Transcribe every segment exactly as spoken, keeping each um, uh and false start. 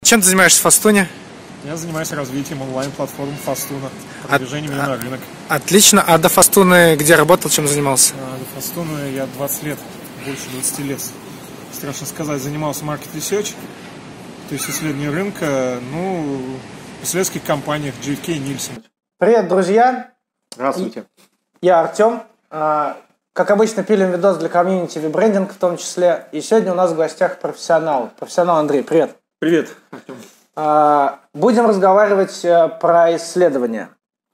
Чем ты занимаешься в Фастуне? Я занимаюсь развитием онлайн-платформ Фастуна, продвижением ее на рынок. Отлично. А до Фастуны где работал, чем занимался? А, до Фастуна я двадцать лет, больше двадцати лет, страшно сказать, занимался маркет-ресерч, то есть исследование рынка, ну, в исследовательских компаниях джей эф кей и Нильсон. Привет, друзья! Здравствуйте. Я Артем. Как обычно, пилим видос для комьюнити веб-брендинг в том числе. И сегодня у нас в гостях профессионал. Профессионал Андрей, привет. Привет, Артем. Будем разговаривать про исследования.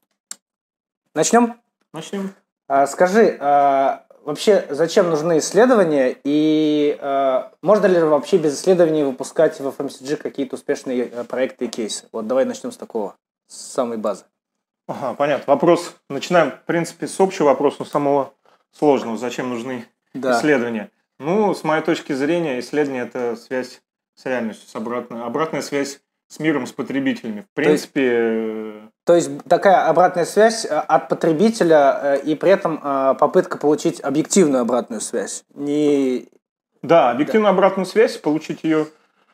Начнем? Начнем. Скажи, вообще зачем нужны исследования и можно ли вообще без исследований выпускать в эф эм си джи какие-то успешные проекты и кейсы? Вот давай начнем с такого, с самой базы. Ага, понятно. Вопрос. Начинаем, в принципе, с общего вопроса, но самого сложного. Зачем нужны да. исследования? Ну, с моей точки зрения, исследование – это связь с реальностью, с обратной, обратная связь с миром, с потребителями. В принципе... То есть, то есть такая обратная связь от потребителя и при этом попытка получить объективную обратную связь. Не... Да, объективную да. обратную связь, получить ее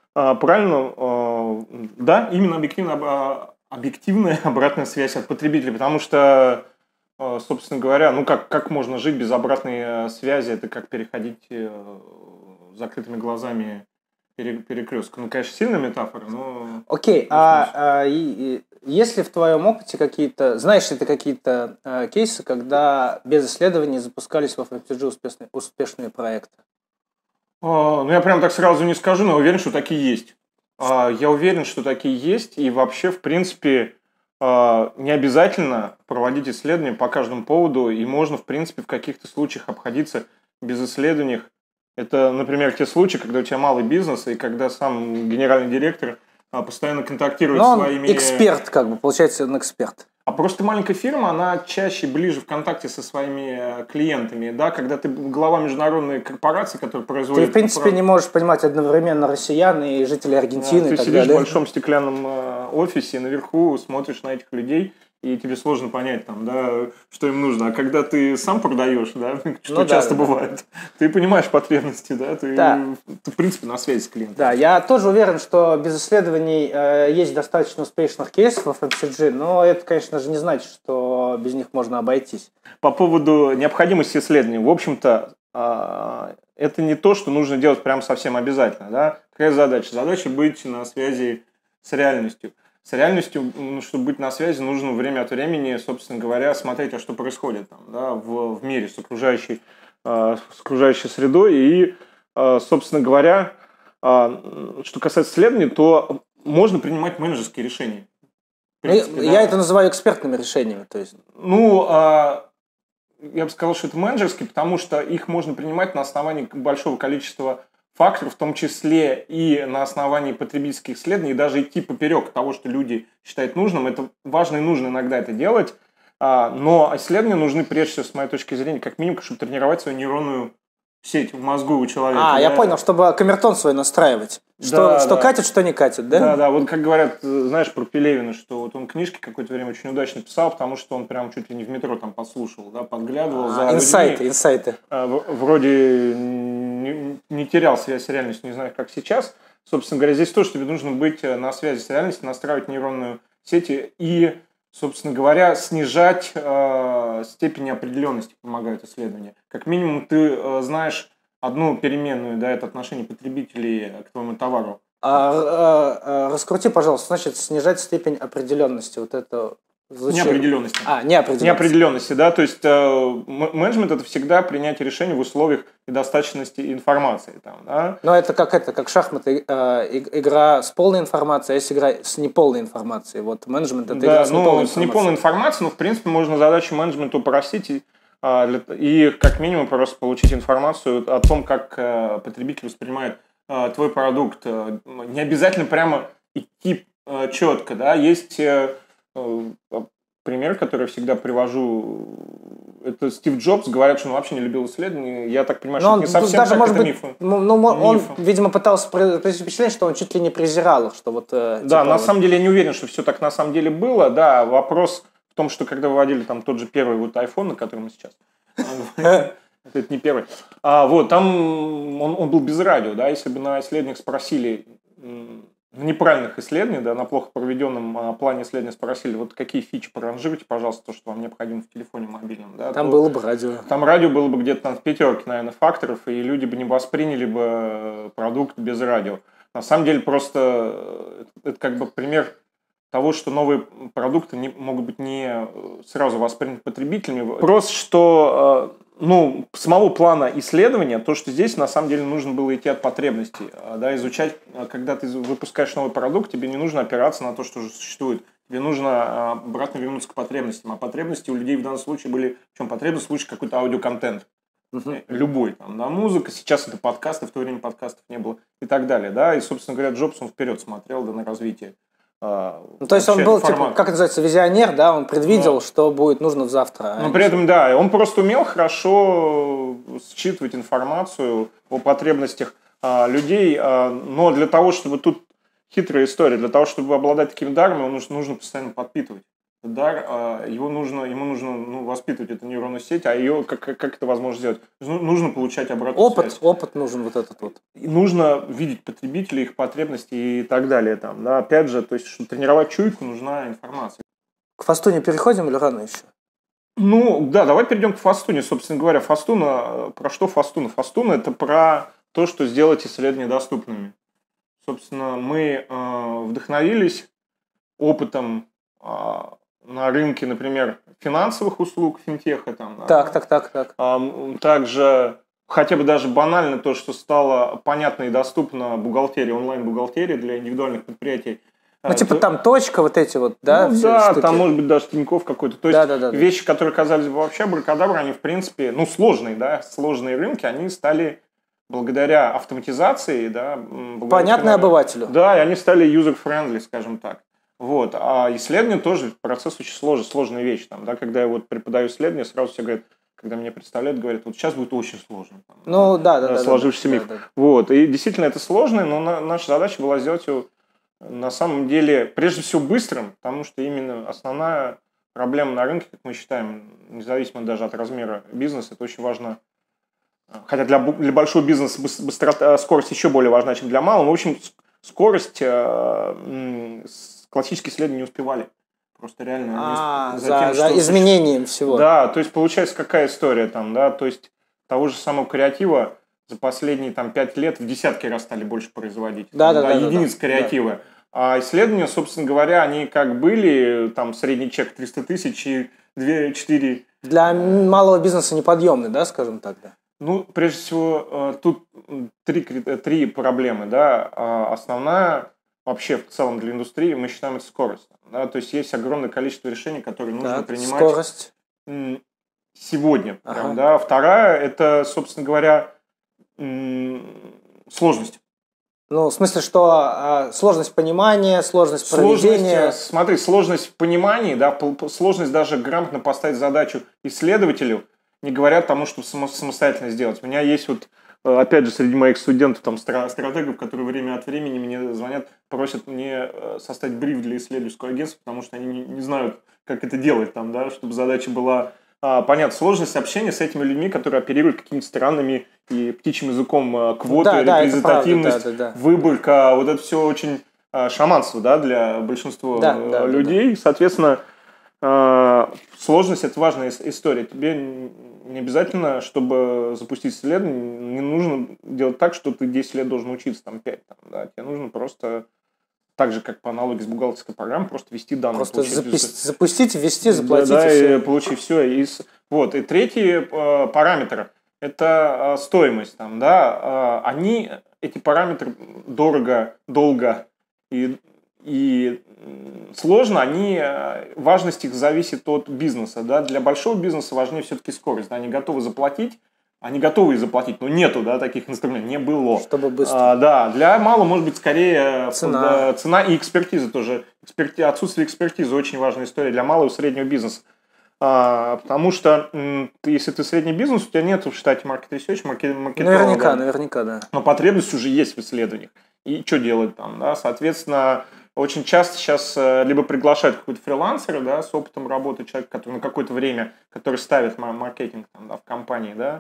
правильно, да, именно объективную объективная обратная связь от потребителей, потому что, собственно говоря, ну как, как можно жить без обратной связи, это как переходить закрытыми глазами перекрестка. Ну, конечно, сильная метафора, но... Окей, okay. а, а и, и, есть ли в твоем опыте какие-то, знаешь ли ты какие-то а, кейсы, когда без исследований запускались в эф эм си джи успешные, успешные проекты? А, ну, я прям так сразу не скажу, но уверен, что такие есть. Я уверен, что такие есть, и вообще, в принципе, не обязательно проводить исследования по каждому поводу, и можно, в принципе, в каких-то случаях обходиться без исследований. Это, например, те случаи, когда у тебя малый бизнес, и когда сам генеральный директор постоянно контактирует с своими... эксперт, как бы, получается, он эксперт. А просто маленькая фирма, она чаще ближе в контакте со своими клиентами, да, когда ты глава международной корпорации, которая производит... Ты, в принципе, прав... не можешь понимать одновременно россиян и жителей Аргентины. Да, ты и так сидишь далее. в большом стеклянном офисе, наверху смотришь на этих людей, и тебе сложно понять, там, да, что им нужно. А когда ты сам продаешь, да, что ну, часто да, бывает, да. ты понимаешь потребности, да, ты, да. ты, в принципе, на связи с клиентом. Да, я тоже уверен, что без исследований э, есть достаточно успешных кейсов в эф эм си джи, но это, конечно же, не значит, что без них можно обойтись. По поводу необходимости исследований, в общем-то, э, это не то, что нужно делать прям совсем обязательно, да. Какая задача? Задача быть на связи с реальностью. С реальностью, чтобы быть на связи, нужно время от времени, собственно говоря, смотреть, а что происходит там, да, в, в мире с окружающей, э, с окружающей средой. И, э, собственно говоря, э, что касается исследований, то можно принимать менеджерские решения. Принципе, я да. это называю экспертными решениями. То есть. Ну, э, я бы сказал, что это менеджерские, потому что их можно принимать на основании большого количества факторов, в том числе и на основании потребительских исследований, и даже идти поперек того, что люди считают нужным. Это важно и нужно иногда это делать, но исследования нужны, прежде всего, с моей точки зрения, как минимум, чтобы тренировать свою нейронную сеть в мозгу у человека. А, да? я понял, чтобы камертон свой настраивать. Что, да, что да. катит, что не катит, да? Да, да, вот как говорят, знаешь, про Пелевина, что вот он книжки какое-то время очень удачно писал, потому что он прям чуть ли не в метро там подслушивал, да, подглядывал а, за инсайты, людьми. инсайты. Вроде не, не терял связь с реальностью, не знаю, как сейчас. Собственно говоря, здесь тоже тебе нужно быть на связи с реальностью, настраивать нейронную сеть и, собственно говоря, снижать э, степень неопределенности, помогают исследования. Как минимум ты э, знаешь одну переменную, да, это отношение потребителей к твоему товару. А, а, а, раскрути, пожалуйста, значит, снижать степень определенности. Вот это звучит... Неопределенности. А, неопределенности. Неопределенности, да, то есть э, менеджмент – это всегда принятие решений в условиях недостаточности информации. Там, да. Но это как это, как шахматы, э, игра с полной информацией, а есть игра с неполной информацией. Вот менеджмент – это да, игра с ну, неполной с информацией. неполной информацией, но, в принципе, можно задачу менеджмента упростить и И как минимум просто получить информацию о том, как потребитель воспринимает твой продукт. Не обязательно прямо идти четко. Да? Есть пример, который я всегда привожу. Это Стив Джобс. Говорят, что он вообще не любил исследования. Я так понимаю, но что это не совсем даже, так, может это быть, мифы. Ну, ну, он, мифы. Видимо, пытался произвести впечатление, что он чуть ли не презирал их. Что вот, да, типа, на вот... самом деле я не уверен, что все так на самом деле было. Да, вопрос в том, что когда выводили там тот же первый вот iPhone, на котором мы сейчас... Это не первый. А, вот, там он, он был без радио, да, если бы на исследованиях спросили, неправильных исследований, да, на плохо проведенном а, плане исследования спросили, вот какие фичи проранжируйте, пожалуйста, то, что вам необходимо в телефоне мобильном. Да, Там то, было бы радио. Там радио было бы где-то там в пятерке, наверное, факторов, и люди бы не восприняли бы продукт без радио. На самом деле просто это как бы пример того, что новые продукты не, могут быть не сразу восприняты потребителями. Просто, что ну, самого плана исследования, то, что здесь на самом деле нужно было идти от потребностей, да, изучать, когда ты выпускаешь новый продукт, тебе не нужно опираться на то, что уже существует. Тебе нужно обратно вернуться к потребностям. А потребности у людей в данном случае были, в чем потребность, в случае какой-то аудиоконтент. Uh-huh. Любой, там, да, музыка, сейчас это подкасты, в то время подкастов не было и так далее, да, и, собственно говоря, Джобс, он вперед смотрел, да, на развитие. Ну, то есть он был, типа, как это называется, визионер, да, он предвидел, да. что будет нужно завтра. Но при этом, да, он просто умел хорошо считывать информацию о потребностях а, людей, а, но для того, чтобы тут хитрая история, для того, чтобы обладать такими дарами, его нужно, нужно постоянно подпитывать. Дар, его нужно, ему нужно ну, воспитывать эту нейронную сеть, а ее как, как это возможно сделать? Нужно получать обратную опыт, связь. Опыт нужен вот этот вот. И нужно видеть потребителей, их потребности и так далее. Там, да. Опять же, то есть, чтобы тренировать чуйку, нужна информация. К фастуне переходим или рано еще? Ну, да, давай перейдем к фастуне. Собственно говоря, фастуна, про что фастуна? Фастуна – это про то, что сделать исследования доступными. Собственно, мы э, вдохновились опытом э, на рынке, например, финансовых услуг, финтеха. Там, так, да. так, так, так. А, также хотя бы даже банально то, что стало понятно и доступно бухгалтерии, онлайн-бухгалтерии для индивидуальных предприятий. Ну, типа то... там точка, вот эти вот, да? Ну, да, штуки. Там может быть даже Тинькофф какой-то. То есть да, да, да, вещи, да. которые казались бы вообще абракадабра, они в принципе, ну, сложные, да, сложные рынки, они стали благодаря автоматизации, да. Понятны обывателю. Да, и они стали user-friendly, скажем так. Вот. А исследование тоже процесс очень сложный, сложная вещь. Там, да, когда я вот преподаю исследование, сразу все говорят, когда меня представляют, говорят, вот сейчас будет очень сложно. Там, ну, да, да, да. Сложившийся да, миф. Да, да. Вот. И действительно это сложно, но на, наша задача была сделать его на самом деле прежде всего быстрым, потому что именно основная проблема на рынке, как мы считаем, независимо даже от размера бизнеса, это очень важно. Хотя для, для большого бизнеса быстрота, скорость еще более важна, чем для малого. В общем, скорость э, классические исследования не успевали. Просто реально. А, за, за, тем, за что изменением всего. Да, то есть получается какая история там, да, то есть того же самого креатива за последние там пять лет в десятки раз стали больше производить. Да, там, да, да. Единиц да, креатива. Да. А исследования, собственно говоря, они как были, там средний чек триста тысяч и два-четыре. Для малого бизнеса неподъемный, да, скажем так, да? Ну, прежде всего, тут три, три проблемы, да. Основная вообще в целом для индустрии, мы считаем, это скорость. Да? То есть есть огромное количество решений, которые нужно так, принимать скорость. сегодня. Ага. Прям, да? Вторая, это, собственно говоря, сложность. Ну, в смысле, что а, сложность понимания, сложность проведения... Сложность, смотри, сложность в понимании, да, сложность даже грамотно поставить задачу исследователю, не говоря тому, чтобы самостоятельно сделать. У меня есть вот, опять же, среди моих студентов, там, стратегов, которые время от времени мне звонят, просят мне составить бриф для исследовательского агентства, потому что они не, не знают, как это делать, там, да, чтобы задача была а, понятна. Сложность общения с этими людьми, которые оперируют какими-то странными и птичьим языком квоты, да, репрезентативность, да, да, да. выборка, вот это все очень а, шаманство, да, для большинства да, а, да, людей. Да. Соответственно, а, сложность – это важная история. Тебе не обязательно, чтобы запустить исследование, не нужно делать так, что ты десять лет должен учиться, там, пять. Там, да. Тебе нужно просто, так же, как по аналогии с бухгалтерской программой, просто ввести данные. Просто запустить, запустить, ввести, заплатить. Да, да, и, и получить все. И, вот. И третий э, параметр – это э, стоимость. Там, да. э, они, эти параметры дорого, долго и, и сложно, они, важность их зависит от бизнеса. Да? Для большого бизнеса важнее все-таки скорость. Да? Они готовы заплатить, они готовы заплатить, но нету, да, таких инструментов, не было. Чтобы быстро. А, да, для малого, может быть, скорее цена, да, цена и экспертиза тоже. Эксперти... Отсутствие экспертизы очень важная история для малого и среднего бизнеса. А, потому что м, ты, если ты средний бизнес, у тебя нет в штате market research, маркетолога. Наверняка, наверняка, да. Но потребность уже есть в исследованиях. И что делать там, да, соответственно... Очень часто сейчас либо приглашают какого-то фрилансера, да, с опытом работы человека, который на какое-то время, который ставит маркетинг там, да, в компании, да,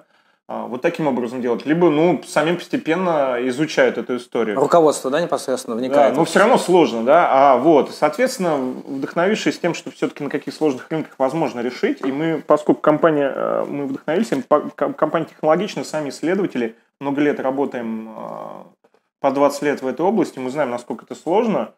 Вот таким образом делать. Либо, ну, самим постепенно изучают эту историю. Руководство, да, непосредственно вникает. Да, но все равно сложно, да. А вот, соответственно, вдохновившись тем, что все-таки на каких сложных рынках возможно решить, и мы, поскольку компания, мы вдохновились, компания технологичная, сами исследователи, много лет работаем, по двадцать лет в этой области, мы знаем, насколько это сложно.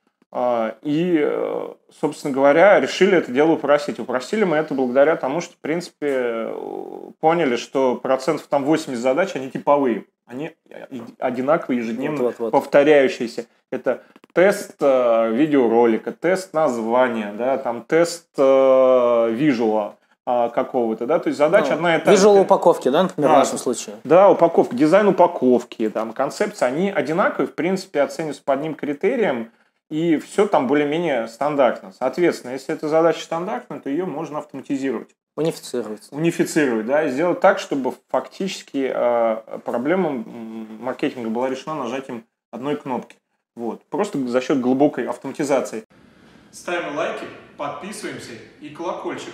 И, собственно говоря, решили это дело упростить. Упростили мы это благодаря тому, что, в принципе, поняли, что процентов там восемьдесят задач, они типовые. Они одинаковые, ежедневно вот, вот, вот. повторяющиеся. Это тест э, видеоролика, тест названия, да, там, тест э, визуала э, какого-то. Да? То есть задача ну, одна и та же. Визуал упаковки, да, например, да, в нашем случае? Да, упаковка, дизайн упаковки, там, концепция, они одинаковые, в принципе, оцениваются по одним критериям. И все там более-менее стандартно. Соответственно, если эта задача стандартная, то ее можно автоматизировать. Унифицировать. Унифицировать, да, и сделать так, чтобы фактически э, проблема маркетинга была решена нажатием одной кнопки. Вот. Просто за счет глубокой автоматизации. Ставим лайки, подписываемся и колокольчик.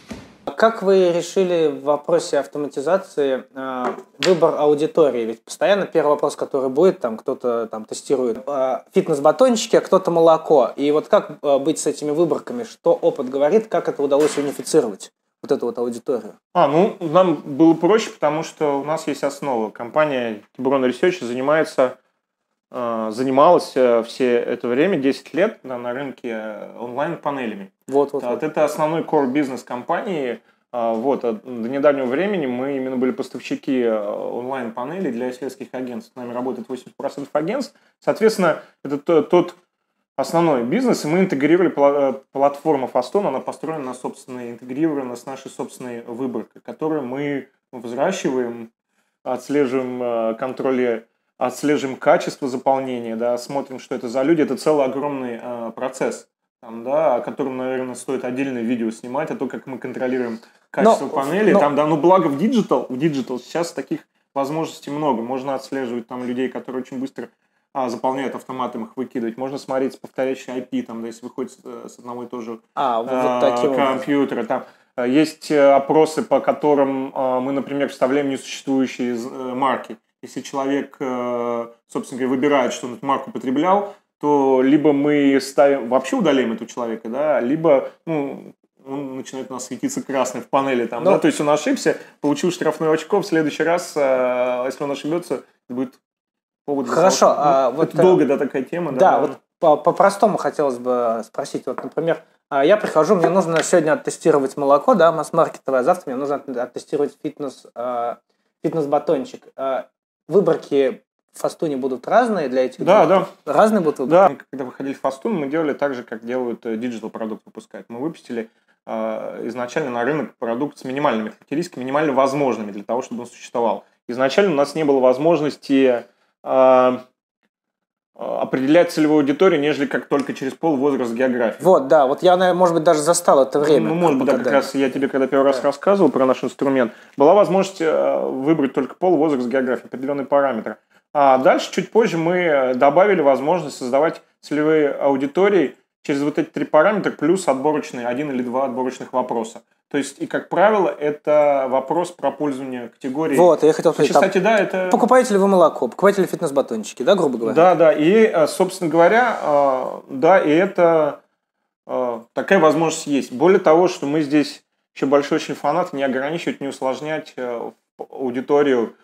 Как вы решили в вопросе автоматизации э, выбор аудитории? Ведь постоянно первый вопрос, который будет, там кто-то там тестирует э, фитнес-батончики, а кто-то молоко. И вот как э, быть с этими выборками? Что опыт говорит, как это удалось унифицировать? Вот эту вот аудиторию. А, ну, нам было проще, потому что у нас есть основа. Компания Tiburon Research занимается, э, занималась э, все это время, десять лет, да, на рынке онлайн-панелями. Вот, вот, вот. вот. Это основной core бизнес компании. Э, вот, до недавнего времени мы именно были поставщики онлайн-панелей для сельских агентств. С нами работает восемьдесят процентов агентств. Соответственно, это тот основной бизнес, и мы интегрировали платформу Fastone, она построена на собственной, интегрирована с нашей собственной выборкой, которую мы взращиваем, отслеживаем контроль, отслеживаем качество заполнения, да, смотрим, что это за люди. Это целый огромный э, процесс, там, да, о котором, наверное, стоит отдельное видео снимать, а то, как мы контролируем качество но, панели. Но... Там, да, ну, благо в диджитал, в диджитал сейчас таких возможностей много. Можно отслеживать там людей, которые очень быстро А, заполняют автоматом, их выкидывать. Можно смотреть повторяющий ай пи, там, да, если выходит с одного и того же а, вот таким компьютера. Там есть опросы, по которым мы, например, вставляем несуществующие марки. Если человек, собственно говоря, выбирает, что он эту марку потреблял, то либо мы ставим, вообще удаляем этого человека, да, либо, ну, он начинает у нас светиться красный в панели, там, Но... да, то есть он ошибся, получил штрафное очко, в следующий раз, если он ошибется, будет повод. Хорошо, ну, а это вот долго, да, такая тема. Да, да, вот по- по-простому хотелось бы спросить. Вот, например, я прихожу, мне нужно сегодня оттестировать молоко, да, масс-маркетовое, а завтра мне нужно оттестировать фитнес, фитнес-батончик. Выборки в Fastone будут разные для этих? Да, да. Разные будут выборки? Да, когда выходили в Fastone, мы делали так же, как делают диджитал-продукт выпускают. Мы выпустили э, изначально на рынок продукт с минимальными характеристиками, минимально возможными для того, чтобы он существовал. Изначально у нас не было возможности э, определять целевую аудиторию, нежели как только через пол, возраст, географию. Вот, да, вот я, может быть, даже застал это время. Ну, может быть, да, как раз я тебе, когда первый раз да. рассказывал про наш инструмент, была возможность выбрать только пол, возраст, географию, определенные параметры. А дальше, чуть позже, мы добавили возможность создавать целевые аудитории через вот эти три параметра, плюс отборочные, один или два отборочных вопроса. То есть, и, как правило, это вопрос про пользование категорией. Вот, я хотел сказать, кстати, да, это... покупаете ли вы молоко, покупаете ли фитнес-батончики, да, грубо говоря? Да, да, и, собственно говоря, да, и это такая возможность есть. Более того, что мы здесь еще большой очень фанат, не ограничивать, не усложнять аудиторию,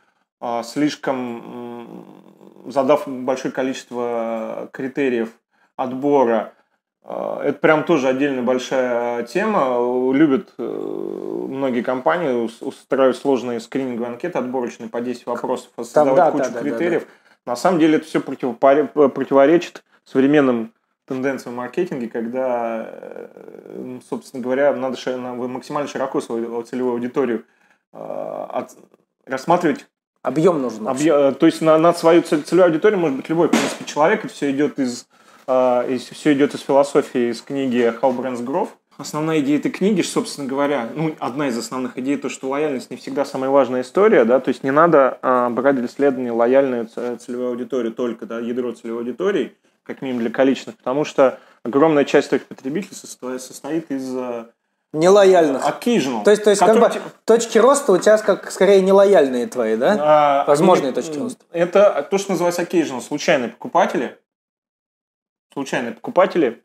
слишком задав большое количество критериев отбора. Это прям тоже отдельная большая тема. Любят многие компании устраивать сложные скрининговые анкеты отборочные по десять вопросов, создавать да, кучу да, критериев. Да, да, да. На самом деле это все противоречит современным тенденциям в маркетинге, когда, собственно говоря, надо максимально широко свою целевую аудиторию рассматривать. Объем нужен. Объем, то есть на, на свою целевую аудиторию может быть любой, в принципе, человек. Это все идет из, э, все идет из философии, из книги How Brands Grow. Основная идея этой книги, собственно говоря, ну, одна из основных идей, то, что лояльность не всегда самая важная история, да, то есть не надо э, брать для исследования лояльную целевую аудиторию только, да, ядро целевой аудитории, как минимум для количественных, потому что огромная часть твоих потребителей состоит, состоит из Нелояльных. Occasional. То есть, то есть как бы, точки роста у тебя как скорее нелояльные твои, да? А, Возможные они, точки роста. Это то, что называется occasional, случайные покупатели. Случайные покупатели.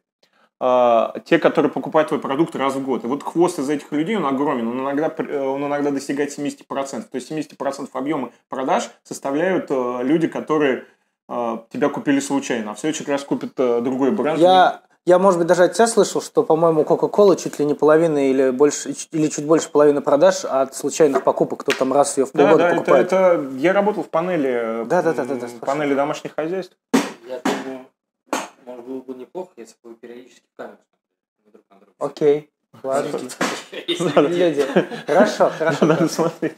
А, те, которые покупают твой продукт раз в год. И вот хвост из этих людей, он огромен. Он иногда, он иногда достигает семьдесят процентов. То есть семьдесят процентов объема продаж составляют а, люди, которые а, тебя купили случайно. А в следующий раз купят а, другой бренд. Я... Я, может быть, даже от тебя слышал, что, по-моему, Coca-Cola чуть ли не половина или, больше, или чуть больше половины продаж от случайных покупок, кто там раз ее в полгода да, да, покупает. Это, это, я работал в панели, да, да, да, да, да, панели домашних хозяйств. Я думаю, может, было бы неплохо, если бы вы периодически в камеру друг на друга. Окей, ладно. Люди. Хорошо, хорошо. Надо смотреть.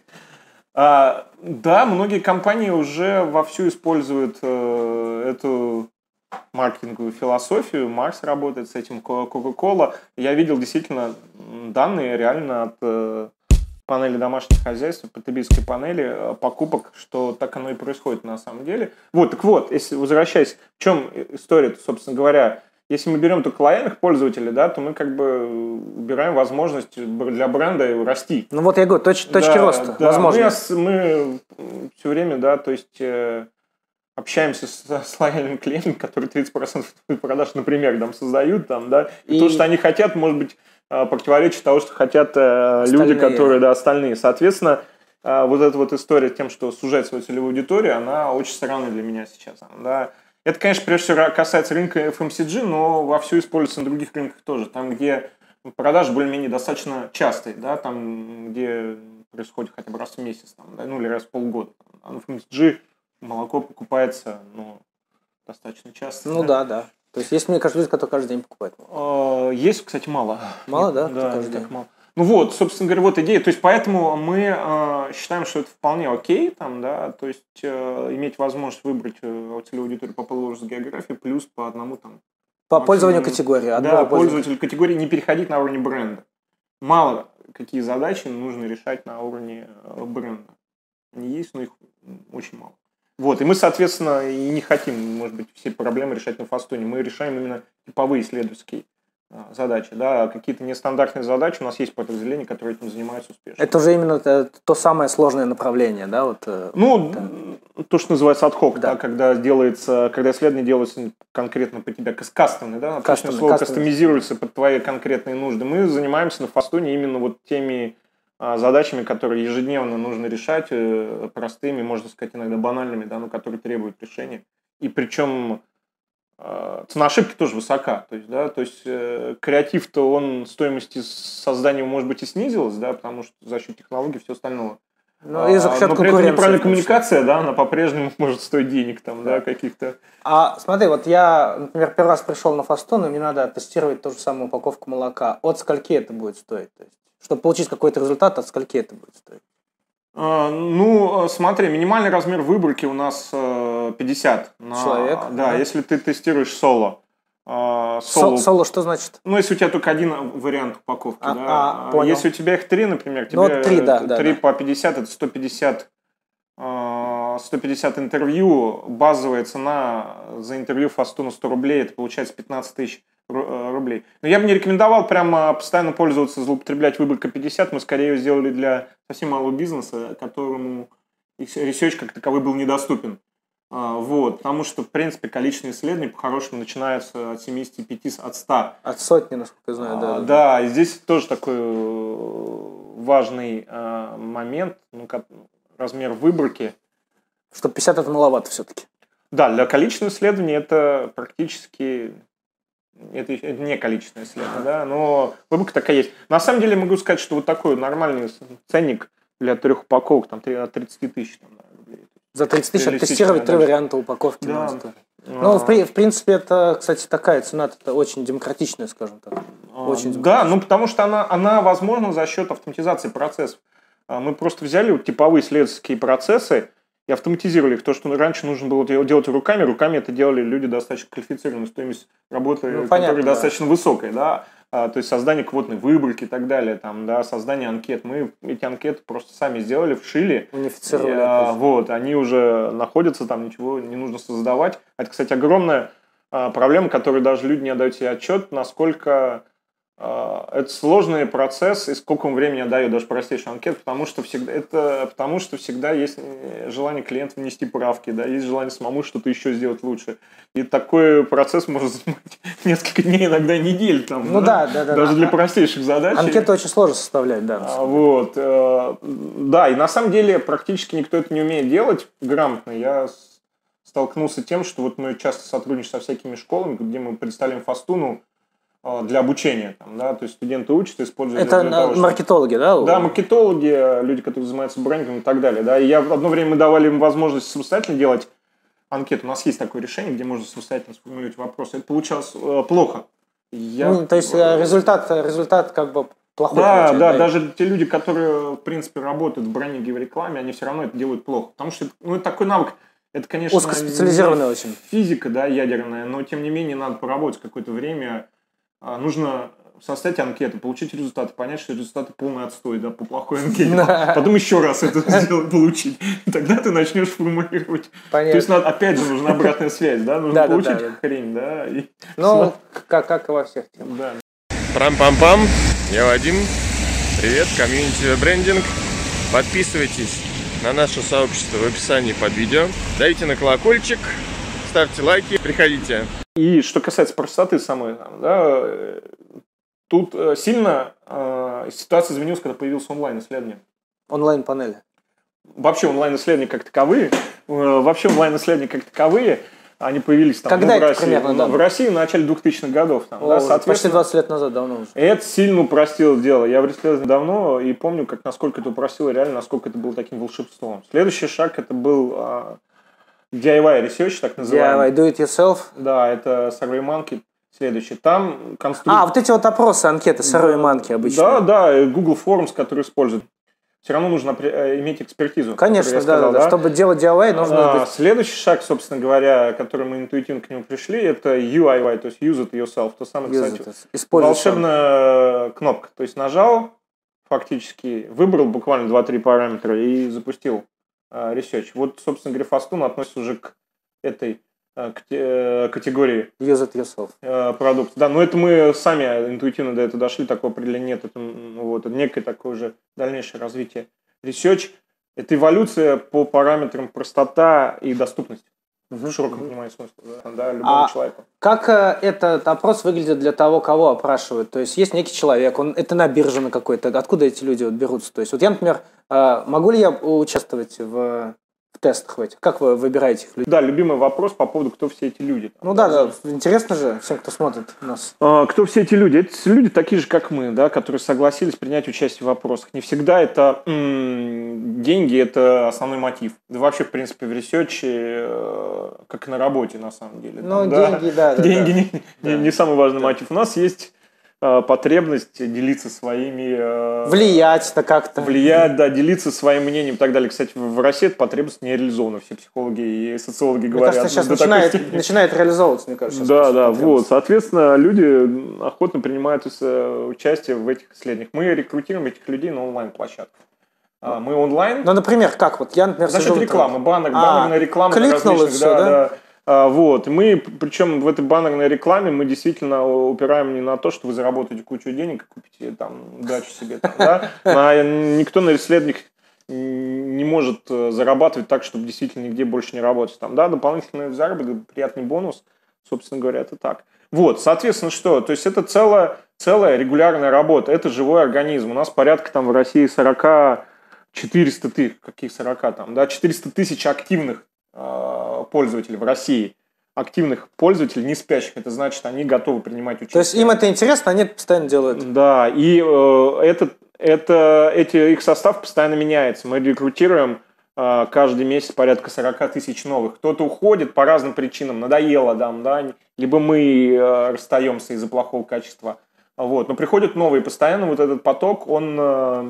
А, да, многие компании уже вовсю используют э, эту маркетинговую философию. Марс работает с этим, Coca-Cola. Я видел действительно данные реально от э, панели домашних хозяйств, потребительской панели э, покупок, что так оно и происходит на самом деле. Вот, так вот, если возвращаясь, в чем история, собственно говоря, если мы берем только лояльных пользователей, да, то мы как бы убираем возможность для бренда расти. Ну вот я говорю, точ, точки да, роста, да, возможно. Мы, мы все время, да, то есть э, общаемся с, с лояльными клиентами, которые тридцать процентов продаж, например, там создают, там, да, и, и то, что они хотят, может быть, противоречит того, что хотят э, люди, которые, да, остальные. Соответственно, э, вот эта вот история тем, что сужать свою целевую аудиторию, она очень странная для меня сейчас, да. Это, конечно, прежде всего касается рынка эф эм си джи, но вовсю используется на других рынках тоже. Там, где продажи более-менее достаточно частые, да, там, где происходит хотя бы раз в месяц, там, да, ну или раз в полгода. А на эф эм си джи молоко покупается, ну, достаточно часто. Ну да, да. да. То есть есть, мне кажется, люди, которые каждый день покупают. Есть, кстати, мало. Мало, Нет, да? Да, каждый день. мало. Ну вот, собственно говоря, вот идея. То есть, поэтому мы э, считаем, что это вполне окей, там, да, то есть э, иметь возможность выбрать э, целевую аудиторию по полувозрасту географии, плюс по одному там. По пользованию категории. Да, пользователю категории, не переходить на уровне бренда. Мало какие задачи нужно решать на уровне э, бренда. Они есть, но их очень мало. Вот, и мы, соответственно, и не хотим, может быть, все проблемы решать на Фастуне. Мы решаем именно типовые исследовательские задачи, да, какие-то нестандартные задачи, у нас есть подразделения, которые этим занимаются успешно. Это уже именно то, то самое сложное направление, да? Вот, ну, это... то, что называется ad-hoc, да. да, когда делается, когда исследование делается конкретно по тебе, кастомный, да, отличное слово, кастомизируется под твои конкретные нужды. Мы занимаемся на Фастуне именно вот теми а, задачами, которые ежедневно нужно решать, э, простыми, можно сказать, иногда банальными, да, но которые требуют решения. И причем цена ошибки тоже высока, то есть, да, то есть э, креатив-то он стоимости создания может быть и снизилась, да, потому что за счет технологий и все остального. Но, и за счет но при этом неправильная коммуникация, да, она по-прежнему может стоить денег там, да, каких-то. А смотри, вот я, например, первый раз пришел на Фастун, и мне надо тестировать ту же самую упаковку молока. От скольки это будет стоить? То есть, чтобы получить какой-то результат, от скольки это будет стоить? Ну, смотри, минимальный размер выборки у нас пятьдесят на человек. Да, mm-hmm. Если ты тестируешь соло. Соло, Со- соло что значит? Ну, если у тебя только один вариант упаковки, а, да. А, понял. Если у тебя их три, например, тебе ну, три, да, три да, по пятьдесят, это сто пятьдесят, сто пятьдесят интервью, базовая цена за интервью Фастуна сто рублей, это получается пятнадцать тысяч рублей. Но я бы не рекомендовал прямо постоянно пользоваться, злоупотреблять выборкой пятьдесят. Мы скорее ее сделали для совсем малого бизнеса, которому ресерч как таковой был недоступен. Вот, потому что, в принципе, количество исследований по-хорошему начинается от семидесяти пяти, от ста. От сотни, насколько я знаю, да. А, да, и здесь тоже такой важный а, момент, ну, как размер выборки. Что пятьдесят это маловато все-таки. Да, для количественного исследования это практически... Это не количественное исследование, да, но выборка такая есть. На самом деле могу сказать, что вот такой нормальный ценник для трех упаковок, там, от тридцати тысяч там, рублей. За тридцать тысяч оттестировать три варианта упаковки. Да. Ну, в, в принципе, это, кстати, такая цена, это очень демократичная, скажем так. Очень да, ну потому что она, она возможна за счет автоматизации процессов. Мы просто взяли вот типовые исследовательские процессы и автоматизировали их. То, что раньше нужно было делать руками, руками это делали люди достаточно квалифицированные, стоимость работы, ну, понятно, которая да. достаточно высокая, да. А, то есть создание квотной выборки и так далее, там, да, создание анкет. Мы эти анкеты просто сами сделали, вшили. Унифицировали. И, а, вот, они уже находятся, там ничего не нужно создавать. Это, кстати, огромная а, проблема, которой даже люди не отдают себе отчет, насколько это сложный процесс, и сколько он времени отдает даже простейшую анкету, потому что всегда, это, потому что всегда есть желание клиента внести правки, да, есть желание самому что-то еще сделать лучше. И такой процесс может занимать несколько дней, иногда недель. Там, ну да, да, да, да. Даже да. для простейших задач. Анкету очень сложно составлять, да. А, вот, э, да, и на самом деле практически никто это не умеет делать грамотно. Я столкнулся с тем, что вот мы часто сотрудничаем со всякими школами, где мы представляем Фастуну для обучения, там, да, то есть студенты учатся, используют это для того, маркетологи, чтобы... да? Да, маркетологи, люди, которые занимаются брендингом и так далее, да, и я в одно время мы давали им возможность самостоятельно делать анкету, у нас есть такое решение, где можно самостоятельно сформулировать вопросы, это получалось э, плохо. Я... Ну, то есть результат, результат как бы плохой. Да, да, да, даже те люди, которые, в принципе, работают в брендинге и в рекламе, они все равно это делают плохо, потому что, ну, это такой навык, это, конечно, узкоспециализированная очень. Физика, да, ядерная, но, тем не менее, надо поработать какое-то время. Нужно составить анкету, получить результаты, понять, что результаты полный отстой, да, по плохой анкете. Потом еще раз это сделать, получить. И тогда ты начнешь формулировать. Понятно. То есть, надо, опять же, нужна обратная связь, да, нужно да, получить да, да, хрень, да. И... Ну, как, как и во всех темах. Да. Прам-пам-пам, я Вадим, привет, комьюнити брендинг. Подписывайтесь на наше сообщество в описании под видео, давите на колокольчик, ставьте лайки, приходите. И что касается простоты самой, да, тут сильно э, ситуация изменилась, когда появился онлайн-исследование. Онлайн-панели. Вообще онлайн-исследования как таковые, э, вообще онлайн-исследования как таковые, они появились там, когда ну, в, это России, примерно, да? в России в начале двухтысячных годов. Там, О, да, соответственно, почти двадцать лет назад, давно уже. Это сильно упростило дело. Я в исследовании давно и помню, как, насколько это упростило, реально, насколько это было таким волшебством. Следующий шаг это был а, ди ай вай research, так называемый. ди ай вай, do it yourself. Да, это SurveyMonkey. Следующий. Там конструкция... А, вот эти вот опросы, анкеты, SurveyMonkey обычно. Да, да, Google Forms, которые используют. Все равно нужно иметь экспертизу. Конечно, да, сказал, да, да. Чтобы делать ди ай вай, нужно... А, быть... Следующий шаг, собственно говоря, который мы интуитивно к нему пришли, это ю ай вай, то есть use it yourself. То самое, Use кстати, it. волшебная кнопка. То есть нажал, фактически, выбрал буквально два-три параметра и запустил а, research. Вот, собственно говоря, Фастун относится уже к этой категории Use it yourself. продуктов. Да, но это мы сами интуитивно до этого дошли, такого определения нет. Это, вот, это некое такое же дальнейшее развитие. Research – это эволюция по параметрам простота и доступность. В широком понимании смысла, да, да, любому а человеку. Как э, этот опрос выглядит для того, кого опрашивают? То есть есть некий человек, он это на бирже на какой-то. Откуда эти люди вот берутся? То есть вот я, например, э, могу ли я участвовать в... в тестах в этих? Как вы выбираете их людей? Да, любимый вопрос по поводу, кто все эти люди. Ну да, да, интересно же всем, кто смотрит нас. А, кто все эти люди? Это люди такие же, как мы, да, которые согласились принять участие в вопросах. Не всегда это м- деньги, это основной мотив. Да вообще, в принципе, в ресерче, э, как и на работе, на самом деле. Ну, Там, деньги, да. да деньги да. Не, да. не, не самый важный да. мотив. У нас есть потребность делиться своими... Влиять-то как-то. Влиять, да, делиться своим мнением и так далее. Кстати, в России эта потребность не реализована. Все психологи и социологи мне говорят. Мне кажется, сейчас начинает, начинает реализовываться, мне кажется. Да, да, вот. Соответственно, люди охотно принимают участие в этих исследованиях. Мы рекрутируем этих людей на онлайн-площадках. Мы онлайн... Ну, например, как? Вот я, например, За счет рекламы, баннер, а, баннерная реклама. Кликнул и все, да? да? да. А, вот. Мы, причем в этой баннерной рекламе мы действительно упираем не на то, что вы заработаете кучу денег и купите там дачу себе. Там, да? А никто на исследованиях не может зарабатывать так, чтобы действительно нигде больше не работать. Там, да? Дополнительный заработок, приятный бонус, собственно говоря, это так. Вот, соответственно, что? То есть это целая, целая регулярная работа, это живой организм. У нас порядка там в России сорок, четыреста тысяч, каких сорок там, да, четыреста тысяч активных пользователей в России, активных пользователей, не спящих, это значит, они готовы принимать участие. То есть им это интересно, они это постоянно делают? Да, и э, это, это, эти, их состав постоянно меняется. Мы рекрутируем э, каждый месяц порядка сорок тысяч новых. Кто-то уходит по разным причинам, надоело, да, да, либо мы э, расстаемся из-за плохого качества. Вот. Но приходят новые, постоянно вот этот поток, он... Э,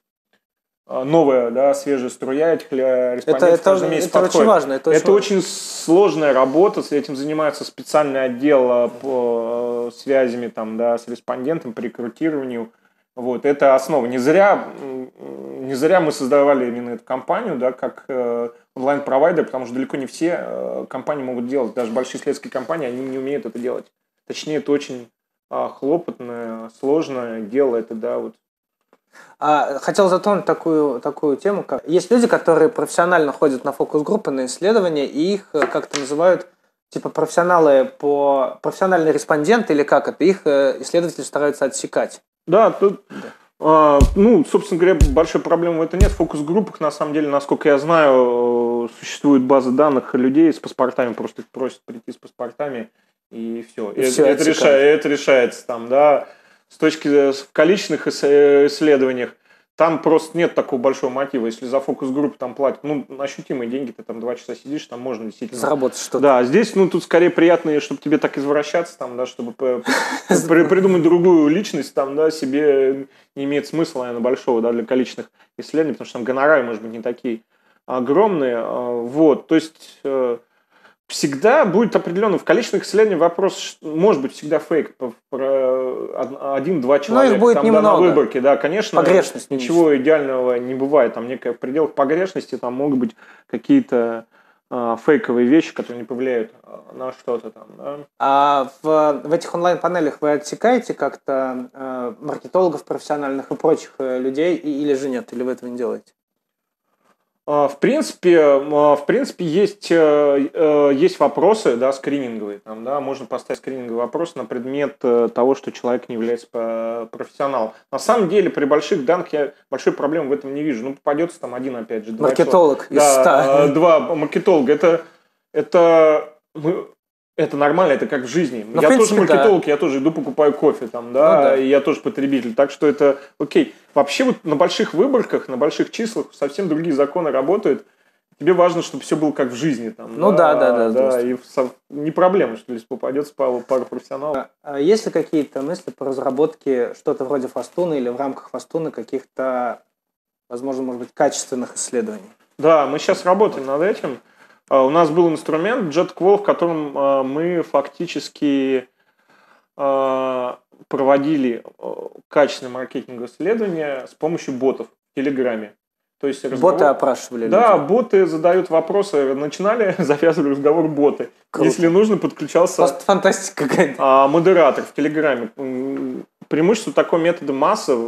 новая, да, свежая струя этих респондентов это, каждый месяц это подходит. очень важно. Это, очень, это очень сложная работа, с этим занимается специальный отдел по связями там, да, с респондентом, по рекрутированию. Вот, это основа. Не зря, не зря мы создавали именно эту компанию, да, как онлайн-провайдер, потому что далеко не все компании могут делать. Даже большие исследовательские компании, они не умеют это делать. Точнее, это очень а, хлопотное, сложное дело это, да, вот. А, хотел затронуть такую, такую тему, как есть люди, которые профессионально ходят на фокус-группы, на исследования, и их э, как-то называют типа профессионалы по профессиональные респонденты или как это, их э, исследователи стараются отсекать. Да, тут, Да. а, ну, собственно говоря, большой проблемы в этом нет. В фокус-группах, на самом деле, насколько я знаю, существует база данных людей с паспортами, просто их просят прийти с паспортами, и все. И это, все это, решает, это решается там, да. С точки в количественных исследованиях, там просто нет такого большого мотива. Если за фокус-группу там платят, ну, ощутимые деньги, ты там два часа сидишь, там можно действительно... Заработать что-то. Да, здесь, ну, тут скорее приятно, чтобы тебе так извращаться, там, да, чтобы придумать другую личность, там, да, себе не имеет смысла, наверное, большого, да, для количественных исследований, потому что там гонорары, может быть, не такие огромные, вот, то есть... Всегда будет определенно в количественных исследованиях вопрос, может быть, всегда фейк про один-два человека. Но их будет там, немного. Да, на выборке, да, конечно. Погрешность. Ничего идеального не бывает. Там некая в пределах погрешности там могут быть какие-то а, фейковые вещи, которые не повлияют на что-то там. Да. А в, в этих онлайн-панелях вы отсекаете как-то э, маркетологов профессиональных и прочих э, людей, и, или же нет, или вы этого не делаете? В принципе, в принципе есть, есть вопросы, да, скрининговые. Там, да, можно поставить скрининговый вопрос на предмет того, что человек не является профессионалом. На самом деле, при больших данных я большой проблемы в этом не вижу. Ну, попадется там один, опять же, два маркетолог человека. из ста. Да, два маркетолога. Это, это, это нормально, это как в жизни. Ну, я в принципе, тоже маркетолог, да. Я тоже иду покупаю кофе, там, да, ну, да, и я тоже потребитель. Так что это окей. Вообще вот на больших выборках, на больших числах совсем другие законы работают. Тебе важно, чтобы все было как в жизни. Там, ну да, да, да. да, да и со... не проблема, что если попадется пару, пару профессионалов. А есть ли какие-то мысли по разработке что-то вроде Фастуна или в рамках Фастуна каких-то, возможно, может быть, качественных исследований? Да, мы сейчас работаем над этим. У нас был инструмент JetQual, в котором мы фактически проводили качественное маркетинговое исследование с помощью ботов в Телеграме. То есть разговор... Боты опрашивали Да, людей. боты задают вопросы. Начинали, завязывали разговор боты. Круто. Если нужно, подключался Просто фантастика какая-то. а, модератор в Телеграме. Преимущество такого метода масса,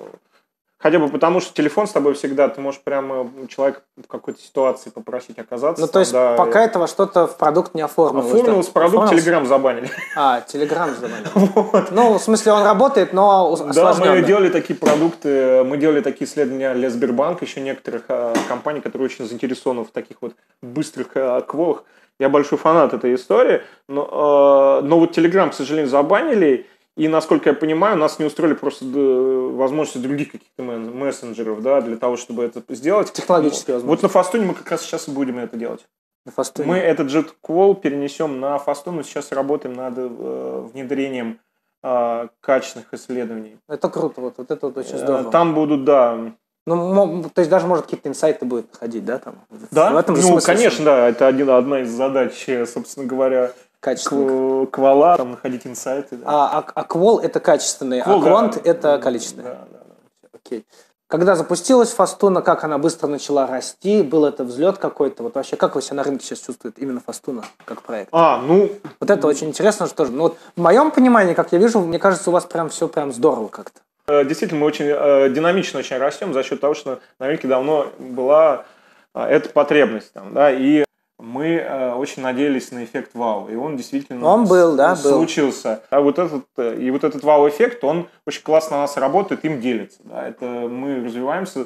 хотя бы потому, что телефон с тобой всегда, ты можешь прямо человека в какой-то ситуации попросить оказаться. Ну, то есть, да, пока этого что-то в продукт не оформилось. Оформился да? продукт, Оформился? Телеграм забанили. А, Телеграм забанили. Вот. Ну, в смысле, он работает, но осложненно. Да, мы делали такие продукты, мы делали такие исследования для Сбербанка, еще некоторых а, компаний, которые очень заинтересованы в таких вот быстрых а, кволах. Я большой фанат этой истории, но, а, но вот Телеграм, к сожалению, забанили. И, насколько я понимаю, нас не устроили просто возможности других каких-то мессенджеров, да, для того, чтобы это сделать. Технологически возможно. Вот на Фастуне мы как раз сейчас и будем это делать. На Фастуне. Мы этот JetQual перенесем на Фастун, мы сейчас работаем над э, внедрением э, качественных исследований. Это круто, вот, вот это вот очень здорово. Там будут, да... Ну, то есть даже, может, какие-то инсайты будет находить, да, там? Да? В этом же ну, смысле, конечно, да, это один, одна из задач, собственно говоря, качественных. квала, там, находить инсайты. Да. А, а, а квол – это качественный, Квал, а квант да, – это да, количественный. Да, да, да. Окей. Когда запустилась Фастуна, как она быстро начала расти, был это взлет какой-то? Вот вообще, как вы себя на рынке сейчас чувствуете, именно Фастуна, как проект? А, ну... Вот это очень интересно, что же. Ну, вот в моем понимании, как я вижу, мне кажется, у вас прям все прям здорово как-то. Действительно, мы очень э, динамично очень растем за счет того, что на рынке давно была э, эта потребность. Там, да, и мы э, очень надеялись на эффект вау. И он действительно он был, да, случился. А вот этот, и вот этот вау-эффект, он очень классно на нас работает, им делится. Да. Это мы развиваемся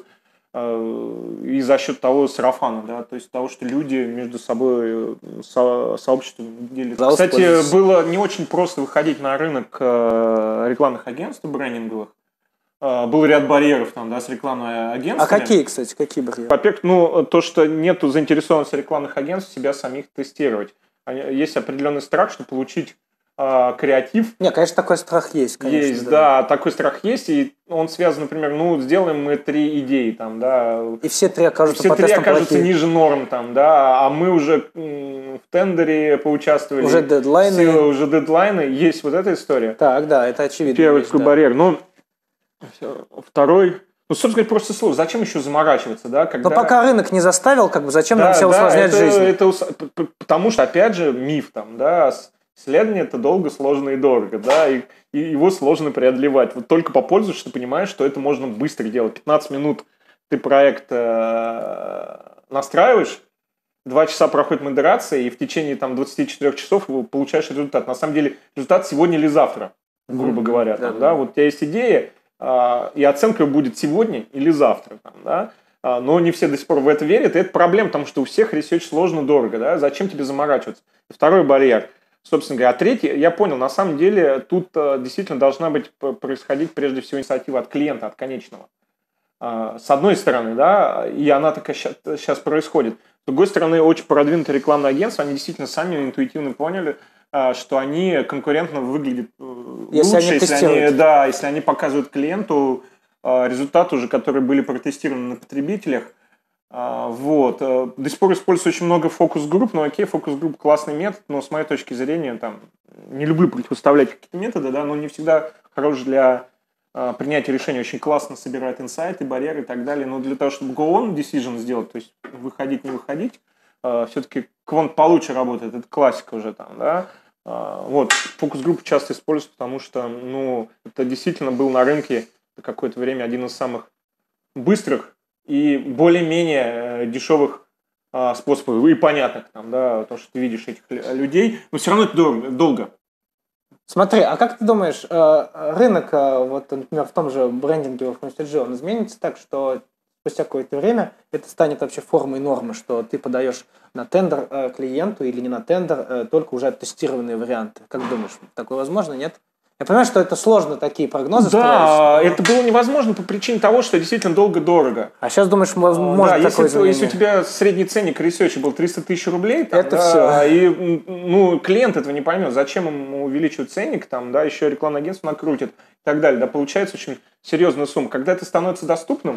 э, и за счет того сарафана, да, то есть того, что люди между собой, со, сообществом делятся. Кстати, было не очень просто выходить на рынок э, рекламных агентств брендинговых. Был ряд барьеров там, да, с рекламными агентствами. А какие, кстати, какие барьеры? Во-первых, ну, то, что нету заинтересованности рекламных агентств себя самих тестировать. Есть определенный страх, что получить э, креатив. Не, конечно, такой страх есть, конечно. Есть, да. да, такой страх есть, и он связан, например, ну, сделаем мы три идеи, там, да. И все три окажутся все по три тестам окажутся плохие. ниже норм, там, да, а мы уже м, в тендере поучаствовали. Уже дедлайны. Все, уже дедлайны. Есть вот эта история. Так, да, это очевидно. Первый есть, такой да. барьер. Ну, второй, ну, собственно говоря, просто сложно. Зачем еще заморачиваться, да? Когда... Но пока рынок не заставил, как бы, зачем да, нам все да, усложнять это, жизнь? Это, потому что, опять же, миф там, да, Исследование – это долго, сложно и дорого, да, и, и его сложно преодолевать. Вот только попользуешься, ты понимаешь, что это можно быстро делать. пятнадцать минут ты проект э, настраиваешь, два часа проходит модерация, и в течение там, двадцати четырёх часов получаешь результат. На самом деле результат сегодня или завтра, грубо mm-hmm. говоря. Там, да, да. Да? Вот у тебя есть идея, э, и оценка будет сегодня или завтра. Там, да? э, но не все до сих пор в это верят, и это проблема, потому что у всех ресерч сложно, дорого. Да? Зачем тебе заморачиваться? И второй барьер, собственно говоря. А третий, я понял, на самом деле тут э, действительно должна быть происходить прежде всего инициатива от клиента, от конечного. Э, с одной стороны, да, и она такая сейчас, сейчас происходит. С другой стороны, очень продвинутые рекламные агентства, они действительно сами интуитивно поняли, что они конкурентно выглядят если лучше, они если они, да, если они показывают клиенту результаты уже, которые были протестированы на потребителях. Вот. До сих пор используется очень много фокус-групп, но окей, фокус-групп классный метод, но с моей точки зрения, там, не люблю противоставлять какие-то методы, да, но не всегда хорош для принятие решения, очень классно собирает инсайты, барьеры и так далее, но для того, чтобы go-on decision сделать, то есть выходить, не выходить, все-таки квант получше работает, это классика уже там, да. Вот, фокус-группы часто используют, потому что, ну, это действительно был на рынке какое-то время один из самых быстрых и более-менее дешевых способов, и понятных там, да, то, что ты видишь этих людей, но все равно это долго. Смотри, а как ты думаешь, рынок, вот, например, в том же брендинге в эф эм си джи, он изменится так, что спустя какое-то время это станет вообще формой нормы, что ты подаешь на тендер клиенту или не на тендер, только уже оттестированные варианты? Как думаешь, такое возможно, нет? Я понимаю, что это сложно, такие прогнозы да, строить. Это было невозможно по причине того, что действительно долго-дорого. А сейчас думаешь, может да, такое если, если у тебя средний ценник ресерча был триста тысяч рублей, там, это да, все. И ну, клиент этого не поймет, зачем ему увеличивать ценник, там, да, еще рекламное агентство накрутит и так далее. Да, получается очень серьезная сумма. Когда это становится доступным,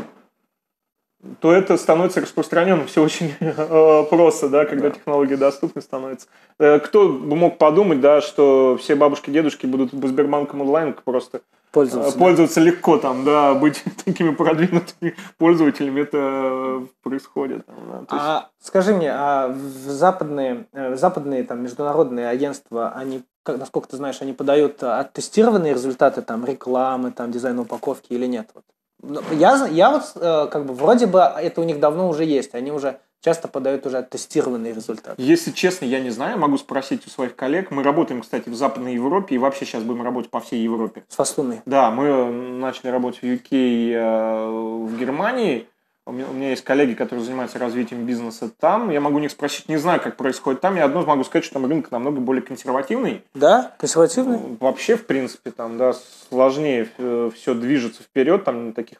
то это становится распространенным, все очень просто, да, когда да. технологии доступны становятся. Кто бы мог подумать, да, что все бабушки, дедушки будут Сбербанком онлайн просто пользоваться, пользоваться да. легко, там, да, быть такими продвинутыми пользователями, это происходит. Там, да. То есть... А скажи мне, а западные, западные там, международные агентства, они, как, насколько ты знаешь, они подают оттестированные результаты там, рекламы, там, дизайна упаковки или нет? Вот. Я, я вот как бы вроде бы это у них давно уже есть, они уже часто подают уже оттестированные результаты. Если честно, я не знаю, могу спросить у своих коллег. Мы работаем, кстати, в Западной Европе и вообще сейчас будем работать по всей Европе. С Фастуной? Да, мы начали работать в ю кей, в Германии. У меня, у меня есть коллеги, которые занимаются развитием бизнеса там. Я могу у них спросить, не знаю, как происходит там. Я одно могу сказать, что там рынок намного более консервативный. Да? Консервативный? Вообще, в принципе, там, да, сложнее все движется вперед, там таких...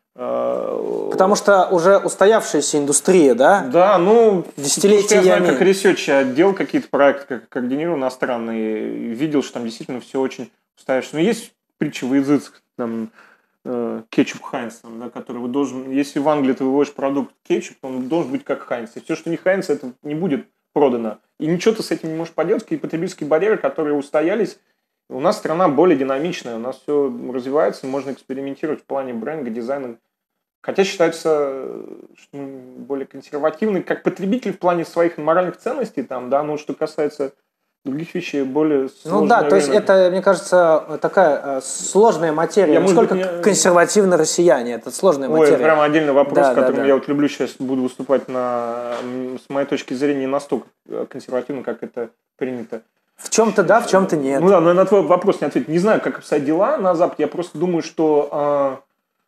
Э, Потому что уже устоявшаяся индустрия, да? Да, ну... Десятилетиями. Я знаю, как ресерч отдел какие-то проекты, как координирую иностранные, видел, что там действительно все очень устоявшееся. Но есть притча в языцах, там... кетчуп Хайнс, да, который вы должен, если в Англии ты выводишь продукт кетчуп, он должен быть как Хайнс. И все, что не Хайнс, это не будет продано. И ничего ты с этим не можешь поделать. Какие потребительские барьеры, которые устоялись. У нас страна более динамичная, у нас все развивается, можно экспериментировать в плане бренда, дизайна. Хотя считается, что более консервативный, как потребитель в плане своих моральных ценностей, там, да, но что касается других вещей более сложные. Ну да, то есть это, мне кажется, такая сложная материя. Я, Насколько быть, не... консервативны россияне, это сложная Ой, материя. Это прямо отдельный вопрос, да, которым да, да. я вот люблю сейчас буду выступать на, с моей точки зрения, не настолько консервативно, как это принято. В чем-то да, в чем-то нет. Ну да, но на твой вопрос не ответить. Не знаю, как обстоят дела на Западе, я просто думаю, что а,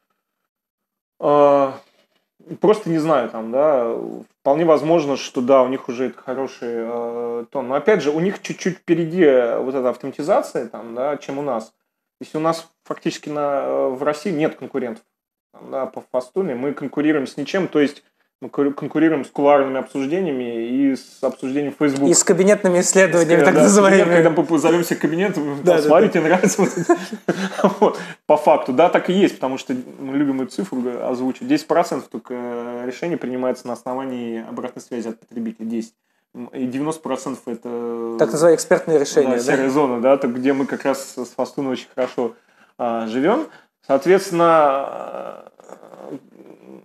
а, просто не знаю, там, да, вполне возможно, что да, у них уже это хороший э, тон. Но опять же, у них чуть-чуть впереди вот эта автоматизация, там, да, чем у нас. Если у нас фактически на, в России нет конкурентов, там, да, по Фастуне, мы конкурируем с ничем, то есть мы конкурируем с кулуарными обсуждениями и с обсуждением в Facebook. И с кабинетными исследованиями, с, так да, называемыми. Когда мы позовем всех кабинетов, да, смотрите, да, нравится. По факту, да, так и есть, потому что мы любим эту цифру озвучить. десять процентов только решений принимается на основании обратной связи от потребителя, десять процентов. И девяносто процентов это... Так называемые экспертные решения. Да, серая зона, да, где мы как раз с Фастуной очень хорошо живем. Соответственно,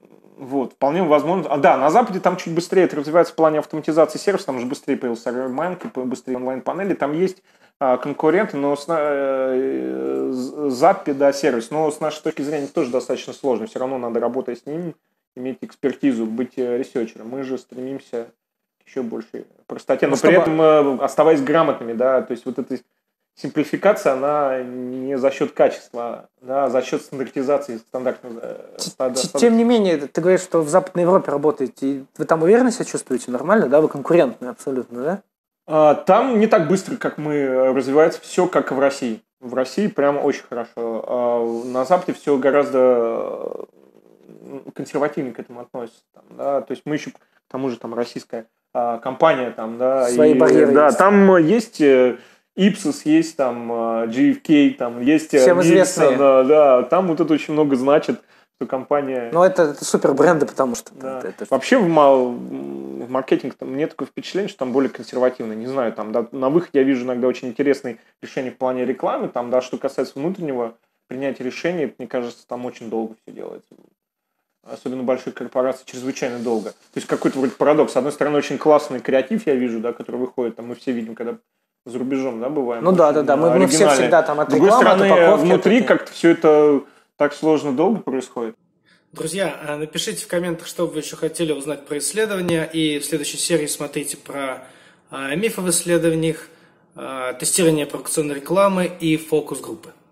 Вот, вполне возможно. А, да, на Западе там чуть быстрее это развивается в плане автоматизации сервиса, там же быстрее появился майнинг, быстрее онлайн-панели, там есть а, конкуренты, но с, э, Запи, да, сервис, но с нашей точки зрения тоже достаточно сложно, все равно надо, работать с ним, иметь экспертизу, быть ресерчером. Мы же стремимся к еще большей простоте, но ну, при чтобы... этом э, оставаясь грамотными, да, то есть вот эта симплификация, она не за счет качества, да, а за счет стандартизации стандартных. Тем не менее, ты говоришь, что в Западной Европе работаете, и вы там уверенно себя чувствуете? Нормально, да? Вы конкурентны абсолютно, да? А, там не так быстро, как мы, развивается все, как в России. В России прям очень хорошо. А на Западе все гораздо консервативнее к этому относится. Там, да? То есть мы еще, к тому же, там российская а, компания, там, да, свои и, барьеры да, есть. там есть Ipsos, есть там джей эф кей, там есть всем известные. Да, да, там вот это очень много значит, что компания... Ну, это, это супер бренды, потому что... Да. Это, это... Вообще в, мал... в маркетинге там, мне такое впечатление, что там более консервативно. Не знаю, там да, на выходе я вижу иногда очень интересные решения в плане рекламы. Там, да, что касается внутреннего принятия решений, мне кажется, там очень долго все делается. Особенно больших корпораций, чрезвычайно долго. То есть какой-то вроде парадокс. С одной стороны, очень классный креатив я вижу, да, который выходит, там мы все видим, когда за рубежом, да, бываем. Ну да, да, да, мы, мы все всегда там от С другой рекламы, стороны, от упаковки, внутри от... как-то все это так сложно долго происходит. Друзья, напишите в комментах, что бы вы еще хотели узнать про исследования, и в следующей серии смотрите про мифы в исследованиях, тестирование провокационной рекламы и фокус-группы.